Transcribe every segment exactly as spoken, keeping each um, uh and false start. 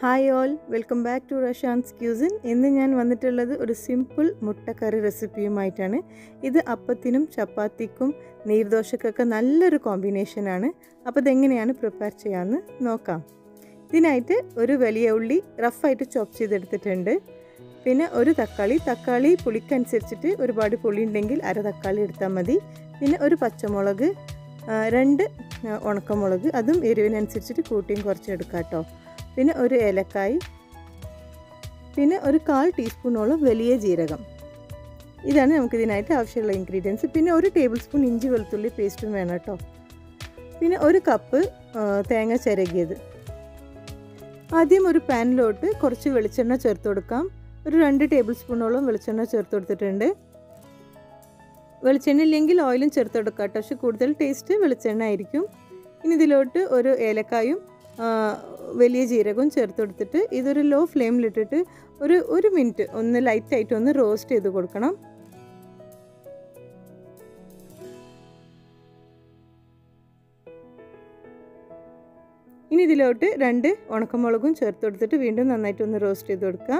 Hi all, welcome back to Rashans Cuisine. ഇന്ന് ഞാൻ വന്നിട്ടുള്ളത് ഒരു സിമ്പിൾ മുട്ടക്കറി റെസിപ്പിയുമായിട്ടാണ്. ഇത് അപ്പത്തിനും ചപ്പാത്തിക്കും നീർദോശക്കൊക്കെ നല്ലൊരു കോമ്പിനേഷൻ ആണ്. അപ്പോൾ ഇതെങ്ങനെയാണ് പ്രിപ്പയർ ചെയ്യാമെന്ന് നോക്കാം. ഇതിനായിട്ട് ഒരു വലിയ ഉള്ളി റഫായിട്ട് ചോപ്പ് ചെയ്തെടുത്തിട്ടുണ്ട്. പിന്നെ ഒരു തക്കാളി തക്കാളി പുളിക്കനുസരിച്ചിട്ട് ഒരുപാട് പുളി ഉണ്ടെങ്കിൽ അര തക്കാളി എടുത്താൽ മതി. പിന്നെ ഒരു പച്ചമുളക്, രണ്ട് ഉണക്കമുളക്, അതും എരിവിനനുസരിച്ചിട്ട് കൂട്ടിയും കുറച്ച് എടുക്കാം കേട്ടോ. പിന്നെ ഒരു ഏലക്കായ്, പിന്നെ ഒരു കാൽ ടീസ്പൂണോളം വലിയ ജീരകം. ഇതാണ് നമുക്കിതിനായിട്ട് ആവശ്യമുള്ള ഇൻഗ്രീഡിയൻസ്. പിന്നെ ഒരു ടേബിൾ സ്പൂൺ ഇഞ്ചി വെളുത്തുള്ളി പേസ്റ്റും വേണം കേട്ടോ. പിന്നെ ഒരു കപ്പ് തേങ്ങ ചിരകിയത്. ആദ്യം ഒരു പാനിലോട്ട് കുറച്ച് വെളിച്ചെണ്ണ ചേർത്ത് കൊടുക്കാം. ഒരു രണ്ട് ടേബിൾ സ്പൂണോളം വെളിച്ചെണ്ണ ചേർത്ത് കൊടുത്തിട്ടുണ്ട്. വെളിച്ചെണ്ണ ഇല്ലെങ്കിൽ ഓയിലും ചേർത്ത് കൊടുക്കാം കേട്ടോ, പക്ഷെ കൂടുതൽ ടേസ്റ്റ് വെളിച്ചെണ്ണ ആയിരിക്കും. ഇനി ഇതിലോട്ട് ഒരു ഏലക്കായും വലിയ ജീരകവും ചേർത്ത് കൊടുത്തിട്ട് ഇതൊരു ലോ ഫ്ലെയിമിലിട്ടിട്ട് ഒരു ഒരു മിനിറ്റ് ഒന്ന് ലൈറ്റായിട്ട് ഒന്ന് റോസ്റ്റ് ചെയ്ത് കൊടുക്കണം. ഇനി ഇതിലോട്ട് രണ്ട് ഉണക്കമുളകും ചേർത്ത് കൊടുത്തിട്ട് വീണ്ടും നന്നായിട്ട് ഒന്ന് റോസ്റ്റ് ചെയ്ത് കൊടുക്കുക.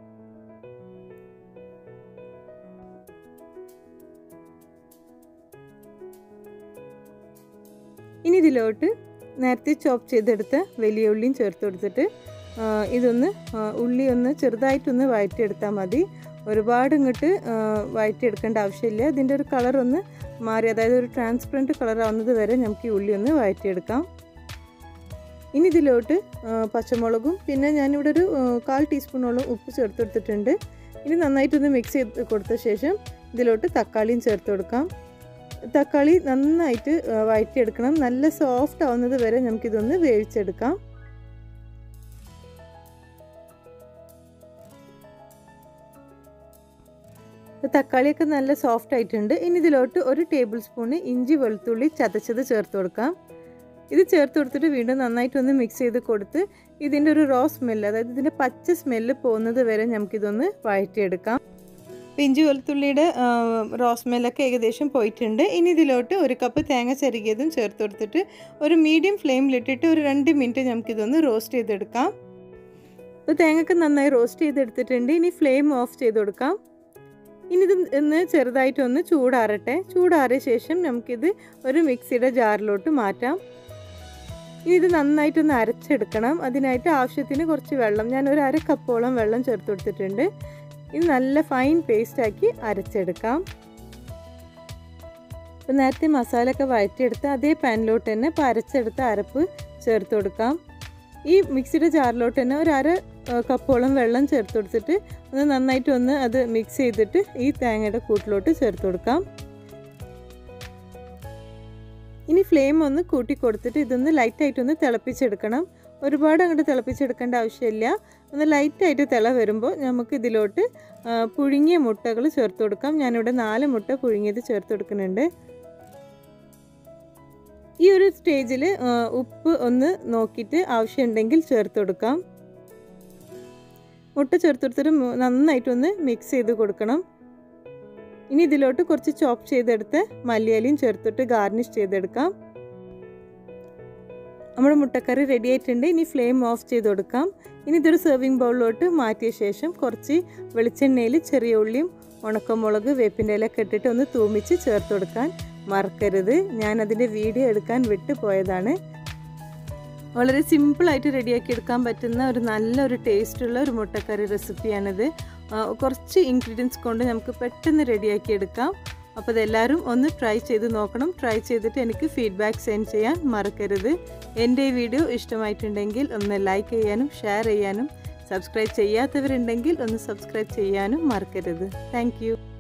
ഇനി ഇതിലോട്ട് നേരത്തെ ചോപ്പ് ചെയ്തെടുത്ത വലിയ ഉള്ളിയും ചേർത്ത് കൊടുത്തിട്ട് ഇതൊന്ന് ഉള്ളി ഒന്ന് ചെറുതായിട്ടൊന്ന് വഴറ്റിയെടുത്താൽ മതി. ഒരുപാട് ഇങ്ങോട്ട് വഴറ്റിയെടുക്കേണ്ട ആവശ്യമില്ല. ഇതിൻ്റെ ഒരു കളറൊന്ന് മാറി, അതായത് ഒരു ട്രാൻസ്പെറൻറ്റ് കളർ ആവുന്നത് വരെ നമുക്ക് ഈ ഉള്ളി ഒന്ന് വഴറ്റിയെടുക്കാം. ഇനി ഇതിലോട്ട് പച്ചമുളകും പിന്നെ ഞാനിവിടെ ഒരു കാൽ ടീസ്പൂണോളം ഉപ്പ് ചേർത്ത് കൊടുത്തിട്ടുണ്ട്. ഇനി നന്നായിട്ടൊന്ന് മിക്സ് ചെയ്ത് കൊടുത്ത ശേഷം ഇതിലോട്ട് തക്കാളിയും ചേർത്ത് കൊടുക്കാം. തക്കാളി നന്നായിട്ട് വഴറ്റിയെടുക്കണം. നല്ല സോഫ്റ്റ് ആവുന്നത് വരെ നമുക്കിതൊന്ന് വേവിച്ചെടുക്കാം. തക്കാളിയൊക്കെ നല്ല സോഫ്റ്റ് ആയിട്ടുണ്ട്. ഇനി ഇതിലോട്ട് ഒരു ടേബിൾ സ്പൂണ് ഇഞ്ചി വെളുത്തുള്ളി ചതച്ചത് ചേർത്ത് കൊടുക്കാം. ഇത് ചേർത്ത് കൊടുത്തിട്ട് വീണ്ടും നന്നായിട്ടൊന്ന് മിക്സ് ചെയ്ത് കൊടുത്ത് ഇതിൻ്റെ ഒരു റോ സ്മെല്ല്, അതായത് ഇതിൻ്റെ പച്ച സ്മെല്ല് പോകുന്നത് വരെ നമുക്കിതൊന്ന് വഴറ്റിയെടുക്കാം. ഇഞ്ചി വെളുത്തുള്ളിയുടെ റോ സ്മെല്ലൊക്കെ ഏകദേശം പോയിട്ടുണ്ട്. ഇനി ഇതിലോട്ട് ഒരു കപ്പ് തേങ്ങ ചിരകിയതും ചേർത്ത് കൊടുത്തിട്ട് ഒരു മീഡിയം ഫ്ലെയിമിലിട്ടിട്ട് ഒരു രണ്ട് മിനിറ്റ് നമുക്കിതൊന്ന് റോസ്റ്റ് ചെയ്തെടുക്കാം. ഇപ്പോൾ തേങ്ങയൊക്കെ നന്നായി റോസ്റ്റ് ചെയ്തെടുത്തിട്ടുണ്ട്. ഇനി ഫ്ലെയിം ഓഫ് ചെയ്ത് കൊടുക്കാം. ഇനി ഇത് ഒന്ന് ചെറുതായിട്ടൊന്ന് ചൂടാറട്ടെ. ചൂടാറിയ ശേഷം നമുക്കിത് ഒരു മിക്സിയുടെ ജാറിലോട്ട് മാറ്റാം. ഇനി ഇത് നന്നായിട്ടൊന്ന് അരച്ചെടുക്കണം. അതിനായിട്ട് ആവശ്യത്തിന് കുറച്ച് വെള്ളം, ഞാൻ ഒരു അര കപ്പോളം വെള്ളം ചേർത്ത് കൊടുത്തിട്ടുണ്ട്. ഇത് നല്ല ഫൈൻ പേസ്റ്റാക്കി അരച്ചെടുക്കാം. ഇപ്പോൾ നേരത്തെ മസാലയൊക്കെ വഴറ്റിയെടുത്ത് അതേ പാനിലോട്ട് തന്നെ ഇപ്പോൾ അരച്ചെടുത്ത അരപ്പ് ചേർത്ത് കൊടുക്കാം. ഈ മിക്സിയുടെ ജാറിലോട്ട് തന്നെ ഒരു അര കപ്പോളം വെള്ളം ചേർത്ത് കൊടുത്തിട്ട് ഒന്ന് നന്നായിട്ട് ഒന്ന് അത് മിക്സ് ചെയ്തിട്ട് ഈ തേങ്ങയുടെ കൂട്ടിലോട്ട് ചേർത്ത് കൊടുക്കാം. ഇനി ഫ്ലെയിം ഒന്ന് കൂട്ടി കൊടുത്തിട്ട് ഇതൊന്ന് ലൈറ്റായിട്ടൊന്ന് തിളപ്പിച്ചെടുക്കണം. ഒരുപാട് അങ്ങോട്ട് തിളപ്പിച്ചെടുക്കേണ്ട ആവശ്യമില്ല. ഒന്ന് ലൈറ്റായിട്ട് തിള വരുമ്പോൾ നമുക്ക് ഇതിലോട്ട് പുഴുങ്ങിയ മുട്ടകൾ ചേർത്ത് കൊടുക്കാം. ഞാനിവിടെ നാല് മുട്ട പുഴുങ്ങിയത് ചേർത്ത് കൊടുക്കുന്നുണ്ട്. ഈ ഒരു സ്റ്റേജിൽ ഉപ്പ് ഒന്ന് നോക്കിയിട്ട് ആവശ്യമുണ്ടെങ്കിൽ ചേർത്ത് കൊടുക്കാം. മുട്ട ചേർത്ത് കൊടുത്തിട്ട് നന്നായിട്ടൊന്ന് മിക്സ് ചെയ്ത് കൊടുക്കണം. ഇനി ഇതിലോട്ട് കുറച്ച് ചോപ്പ് ചെയ്തെടുത്ത് മല്ലിയിലയും ചേർത്തിട്ട് ഗാർണിഷ് ചെയ്തെടുക്കാം. നമ്മുടെ മുട്ടക്കറി റെഡി ആയിട്ടുണ്ട്. ഇനി ഫ്ലെയിം ഓഫ് ചെയ്ത് കൊടുക്കാം. ഇനി ഇതൊരു സെർവിങ് ബൗളിലോട്ട് മാറ്റിയ ശേഷം കുറച്ച് വെളിച്ചെണ്ണയിൽ ചെറിയ ഉള്ളിയും ഉണക്കമുളക് വേപ്പിൻ്റെ ഇലയൊക്കെ ഇട്ടിട്ട് ഒന്ന് തൂമിച്ച് ചേർത്ത് കൊടുക്കാൻ മറക്കരുത്. ഞാൻ അതിൻ്റെ വീഡിയോ എടുക്കാൻ വിട്ടു പോയതാണ്. വളരെ സിമ്പിളായിട്ട് റെഡിയാക്കി എടുക്കാൻ പറ്റുന്ന ഒരു നല്ലൊരു ടേസ്റ്റുള്ള ഒരു മുട്ടക്കറി റെസിപ്പിയാണിത്. കുറച്ച് ഇൻഗ്രീഡിയൻസ് കൊണ്ട് നമുക്ക് പെട്ടെന്ന് റെഡിയാക്കി എടുക്കാം. അപ്പോൾ ഇതെല്ലാവരും ഒന്ന് ട്രൈ ചെയ്ത് നോക്കണം. ട്രൈ ചെയ്തിട്ട് എനിക്ക് ഫീഡ്ബാക്ക് സെൻഡ് ചെയ്യാൻ മറക്കരുത്. എൻ്റെ ഈ വീഡിയോ ഇഷ്ടമായിട്ടുണ്ടെങ്കിൽ ഒന്ന് ലൈക്ക് ചെയ്യാനും ഷെയർ ചെയ്യാനും, സബ്സ്ക്രൈബ് ചെയ്യാത്തവരുണ്ടെങ്കിൽ ഒന്ന് സബ്സ്ക്രൈബ് ചെയ്യാനും മറക്കരുത്. Thank U.